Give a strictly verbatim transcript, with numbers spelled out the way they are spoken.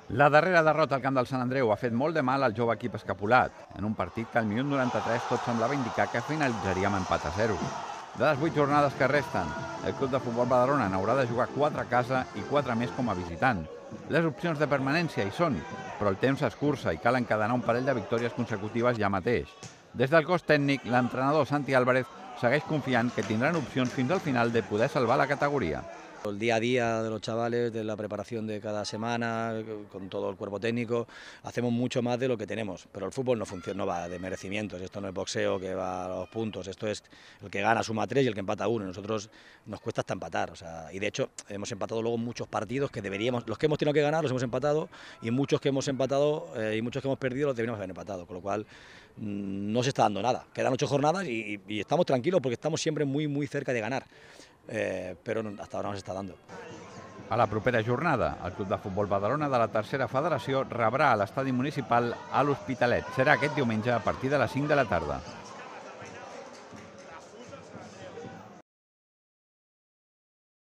La darrera derrota al camp del Sant Andreu ha fet molt de mal al jove equip escapulat, en un partit que al minut noranta-tres tot semblava indicar que finalitzaria amb empat a zero. De les vuit jornades que resten, el Club de Futbol Badalona n'haurà de jugar quatre a casa i quatre més com a visitant. Les opcions de permanència hi són, però el temps s'escurça i cal encadenar un parell de victòries consecutives ja mateix. Des del cos tècnic, l'entrenador Santi Álvarez segueix confiant que tindran opcions fins al final de poder salvar la categoria. El día a día de los chavales, de la preparación de cada semana, con todo el cuerpo técnico, hacemos mucho más de lo que tenemos, pero el fútbol no funciona, no va de merecimientos, esto no es boxeo que va a los puntos, esto es el que gana suma tres y el que empata uno, nosotros nos cuesta hasta empatar, o sea, y de hecho hemos empatado luego muchos partidos que deberíamos, los que hemos tenido que ganar los hemos empatado y muchos que hemos empatado eh, y muchos que hemos perdido los deberíamos haber empatado, con lo cual mmm, no se está dando nada, quedan ocho jornadas y, y estamos tranquilos porque estamos siempre muy muy cerca de ganar. Eh, però hasta ara no s'està dando. A la propera jornada, el Club de Futbol Badalona de la tercera federació rebrà a l'estadi municipal a l'Hospitalet. Serà aquest diumenge a partir de les cinc de la tarda.